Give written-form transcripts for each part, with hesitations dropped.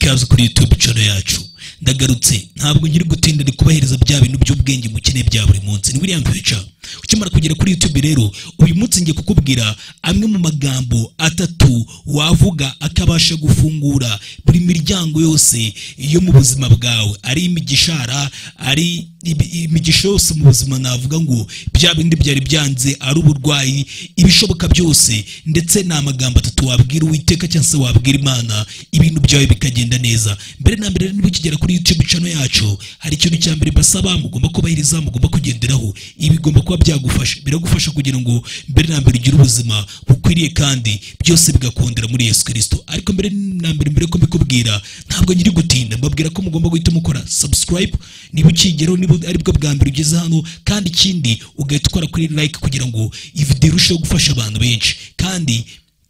ikaze kuri YouTube channel yacu. Ndagarutse ntabwo ngiri gutinda kubahiriza bya bintu by'ubwenge mukene bya buri munsi. Ni William Future. Ukimara kugera kuri YouTube rero uyu munsi ngiye kukubwira amwe mu magambo atatu wavuga akabasha gufungura buri miryango yose yo mu buzima bwawe. Ari imigishara, ari imigisha yose mu buzima, navuga ngo bya bindi byari byanze, ari uburwayi, ibishoboka byose, ndetse na magambo atatu wabwira Uwiteka cyangwa se wabwira Imana ibintu byawe bikagenda neza. Mbere na mbere niba ukigera kuri YouTube channel yacu, hari ikintu cya mbere basaba mugomba kubahiriza, mugomba kugenderaho. Ibi bigomba kuba byagufasha, biragufasha kugira ngo mbere na mbere ugire ubuzima bukwiriye kandi byose bigakondera muri Yesu Kristo. Ariko mbere na mbere ko mbikubwira ntabwo nyiri gutinda, mbabwira ko mugomba guhita mukora subscribe niba ukigeraho, niba ari bwo bwa mbere ugeze hano, kandi ikindi ugahita ukora kuri like kugira ngo iyi video irusheho gufasha abantu benshi, kandi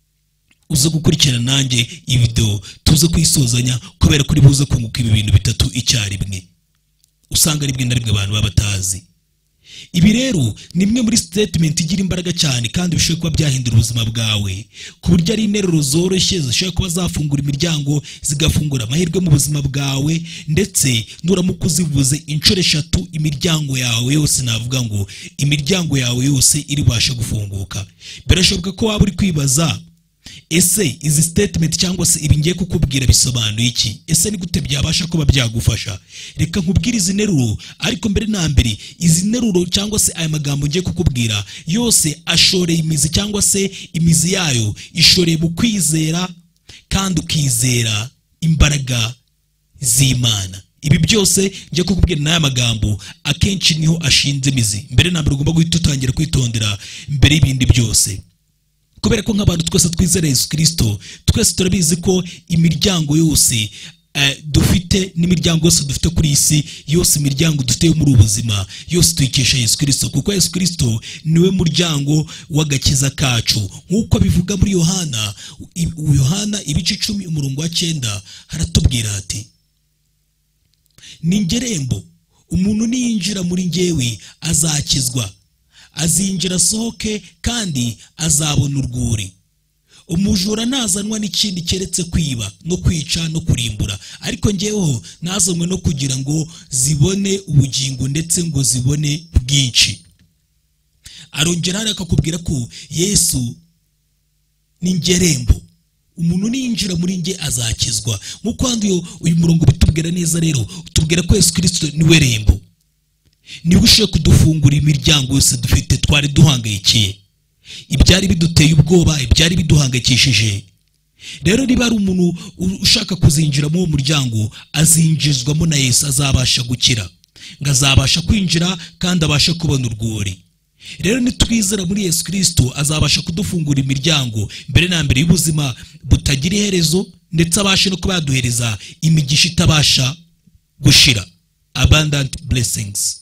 uza gukurikira nanjye iyi video tuze kuyisozanya, kubera kuri buze kunguka ibi bintu bitatu icyarimwe usanga rimwe na rimwe abantu babatazi. Ibi rero ni imwe muri statement igira imbaraga cyane kandi bishobora kuba byahindura ubuzima bwawe, ku buryo ari interuro zoroshye zishobora kuba zafungura imiryango, zigafungura amahirwe mu buzima bwawe, ndetse nuramuka uzivuze inshuro eshatu imiryango yawe yose, navuga ngo imiryango yawe yose iribasha gufunguka. Birashoboka ko waba uri kwibaza, ese izi statement cyangwa se ibi ngiye kukubwira bisobanuye iki? Ese ni gute byabasha kuba byagufasha? Reka nkubwire izi nteruro, ariko mbere na mbere izi nteruro cyangwa se aya magambo ngiye kukubwira yose ashoreye imizi, cyangwa se imizi yayo ishoreye mu kwizera, kandi ukizera imbaraga z'Imana. Ibi byose ngiye kukubwira n'aya magambo akenshi niho ashinze imizi. Mbere na mbere ugomba guhita utangira kwitondera mbere y'ibindi byose, kubera ko nk'abantu twese twizera Yesu Kristo, twese turabizi ko imiryango yose dufite, n'imiryango yose dufite kuri isi yose, imiryango dufite muri ubuzima yose tuyikesha Yesu Kristo, kuko Yesu Kristo niwe muryango w'agakiza kacu. Nk'uko bivuga muri Yohana ibice 10:9 haratubwira ati, ni ngerembo, umuntu niyinjira muri njyewe azakizwa, azinjira asohoke kandi azabona urwuri. Umujura nazanwa n'ikindi keretse kwiba no kwica no kurimbura, ariko njyeweho nazanwe no kugira ngo zibone ubugingo, ndetse ngo zibone bwinshi. Arongera akakubwira ko Yesu ni ngerembo, umuntu ninjira muri nge azakizwa. Nk'uko uyu murongo bitubwira neza rero, utubwira ko Yesu Kristo niwe rembo, niba ushaka kudufungura imiryango yose dufite twari duhangayikiye, ibyari biduteye ubwoba, ibyari biduhangayikishije. Rero niba ari umuntu ushaka kuzinjira mu muryango, azinjizwamo na Yesu, azabasha gukira, ngo azabasha kwinjira kandi abasha kubona urwuri. Rero nitwizera muri Yesu Kristo, azabasha kudufungura imiryango mbere na mbere y'ubuzima butagira iherezo, ndetse abasha no kuba yaduhereza imigisha itabasha gushira, abundant blessings.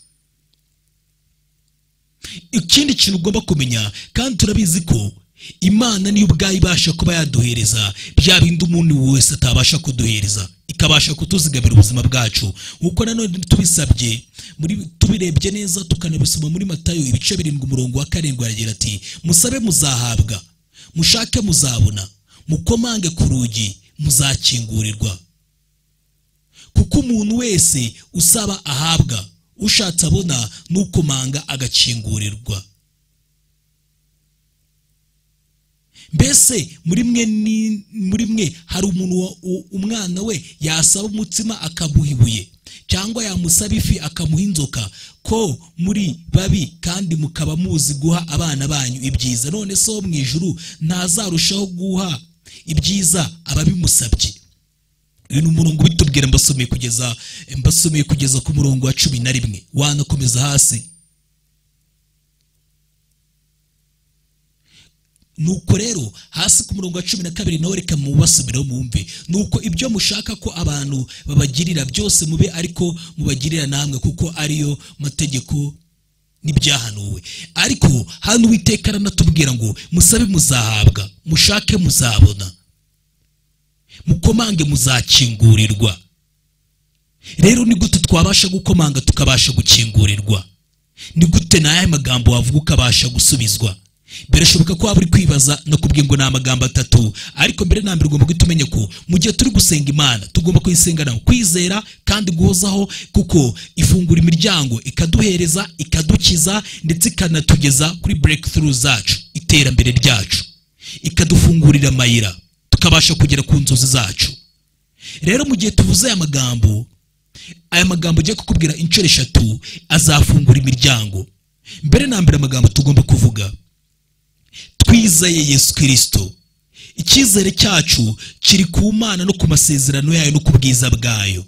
Ikindi kintu ugomba kumenya, kandi turabizi ko Imana niyo ubwayo ibasha kuba yaduhereza bya bindi umuntu wese atabasha kuduhereza, ikabasha kutuzigamira ubuzima bwacu. Nkuko nanone tubisabye, tubirebye neza tukanabisoma muri Matayo ibice 7:7 aragira ati, musabe muzahabwa, mushake muzabona, mukomange ku rugi muzakingurirwa. Kuko umuntu wese usaba ahabwa, ushatse abona, n'ukomanga agakingurirwa. Mbese muri mwe hari umuntu umwana we yasaba umutsima akamuha ibuye, cyangwa yamusaba ifi akamuha inzoka? Ko muri babi kandi mukaba muzi guha abana banyu ibyiza, none so mu ijuru ntazarushaho guha ibyiza ababimusabye? Uyu ni umurongo bitubwira, mbasomeye kugeza ku murongo wa 11, wanakomeza hasi. Nuko rero hasi ku murongo wa 12 nawe reka mubasomeraho mwumve. Nuko ibyo mushaka ko abantu babagirira byose mube ariko mubagirira namwe, kuko ariyo mategeko n'ibyahanuwe. Ariko hano Uwiteka aranatubwira ngo musabe muzahabwa, mushake muzabona, mukomange muzakingurirwa. Rero ni gute twabasha gukomanga tukabasha gukingurirwa? Ni gute naye magambo wavuga ukabasha gusubizwa? birashoboka ko waba uri kwibaza nakubwiye ngo ni amagambo atatu, ariko mbere na mbere ugomba guhita umenya ko mu gihe turi gusenga Imana tugomba kuyisengana kwizera kandi guhozaho, kuko ifungura imiryango ikaduhereza, ikadukiza ndetse ikanatugeza kuri breakthrough zacu, iterambere ryacu, ikadufungurira amayira tukabasha kugera ku nzozi zacu. Rero mu gihe tuvuze aya magambo ugiye kukubwira inshuro 3 azafungura imiryango. Mbere na mbere amagambo tugomba kuvuga: twizeye Yesu Kristo. Icyizere cyacu kiri ku Mana no ku masezerano yayo no ku bwiza bwayo.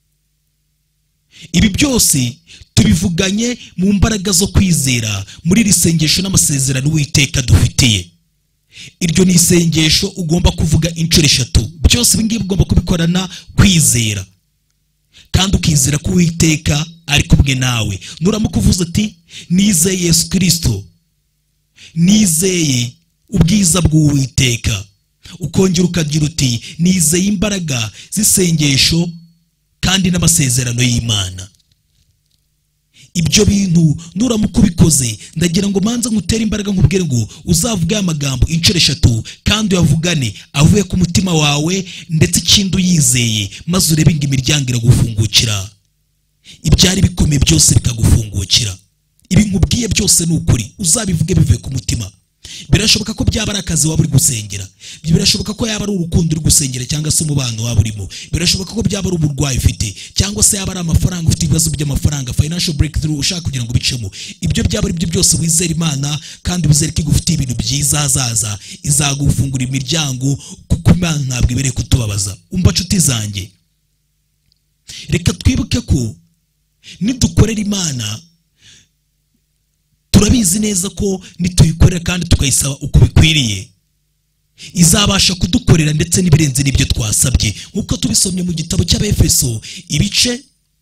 Ibi byose tubivuganye mu mbaraga zo kwizera muri risengesho n'amasezerano Uwiteka dufitiye. Iryo ni isengesho ugomba kuvuga inshuro 3. Byose bingibi ugomba kubikorana kwizera, kandi ukizera ko Uwiteka ari kumwe nawe. Nuramuka uvuze ati nizeye Yesu Kristo, nizeye ubwiza bw'Uwiteka, ukongera ukagira uti nizeye imbaraga z'isengesho kandi n'amasezerano y'Imana. Ibyo bintu nuramuka ubikoze, ndagira ngo manza ngutere imbaraga nkubwire ngo uzavuga amagambo inshuro 3 kandi uyavugane avuye ku mutima wawe, ndetse ikindi uyizeye, maze urebe ngo imiryango iragufungukira, ibyari bikomeye byose bikagufungukira. Ibi nkubwiye byose ni ukuri, uzabivuge bivuye ku mutima. Birashoboka ko byaba ari akazi waba uri gusengera, birashoboka ko yaba ari urukundo uri gusengera cyangwa se umubano waba urimo, birashoboka ko byaba ari uburwayi ufite, cyangwa se yaba ari amafaranga ufite, ibibazo by'amafaranga, financial breakthrough ushaka kugira ngo bicemo. Ibyo byaba ari byo byose wizera Imana kandi wizere ko igufitiye ibintu byiza hazaza, izagufungura imiryango, kuko Imana ntabwo ibereye kutubabaza. Umva nshuti zanjye, reka twibuke ko nidukorera Imana turabizi neza ko nituyikorera kandi tukayisaba uko bikwiriye, izabasha kudukorera ndetse n'ibirenze n'ibyo twasabye. Nkuko tubisomye mu gitabo cy'Abefeso ibice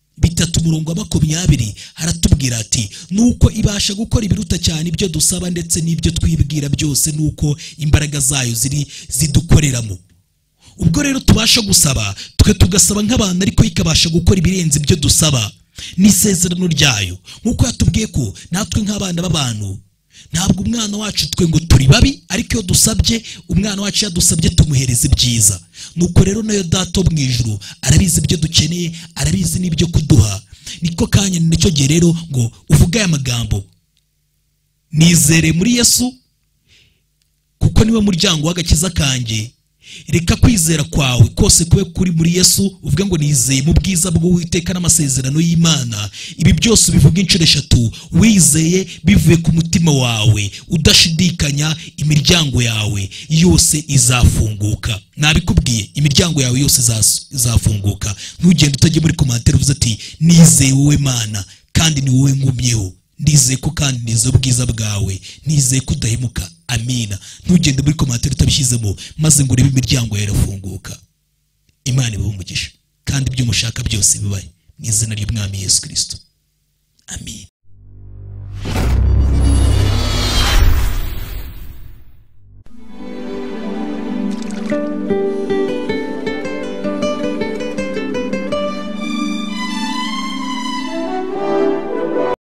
3:20 haratubwira ati nuko ibasha gukora ibiruta cyane ibyo dusaba ndetse n'ibyo twibwira byose, nuko imbaraga zayo zidukoreramo. Ubwo rero tubasha gusaba, twe tugasaba nk'abantu, ariko ikabasha gukora ibirenze ibyo dusaba. Ni isezerano ryayo, nkuko yatubwiye ko natwe nk'abana b'abantu, ntabwo umwana wacu twe ngo turi babi, ariko iyo dusabye umwana wacu yadusabye tumuhereza ibyiza. Nuko rero nayo Data wo mu ijuru arabizi ibyo dukeneye, arabizi n'ibyo kuduha. Niko kanya nicyo gihe rero ngo uvuge aya magambo: nizere muri Yesu kuko niwe muryango w'agakiza kanjye. Reka kwizera kwawe kose kube kuri muri Yesu, uvuga ngo nizeye mu bwiza bw'Uwiteka n'amasezerano y'Imana. Ibi byose bivuga inshuro 3 wizeye bivuye ku mutima wawe, udashidikanya. Imiryango yawe yose izafunguka. Nabikubwiye, imiryango yawe yose izafunguka. Ntugende utajye muri commentaire uvuze ati nizeye wowe Mana kandi ni wowe ngumyeho, nizeye ko kandi nizeye ubwiza bwawe, nizeye kudahemuka. Amina. Ntugende muri commentaire utabishyizemo, maze ngo urebe imiryango yawe irafunguka. Imana ibahe umugisha kandi ibyo mushaka byose bibaye mu izina ry'Umwami Yesu Kristo. Amin.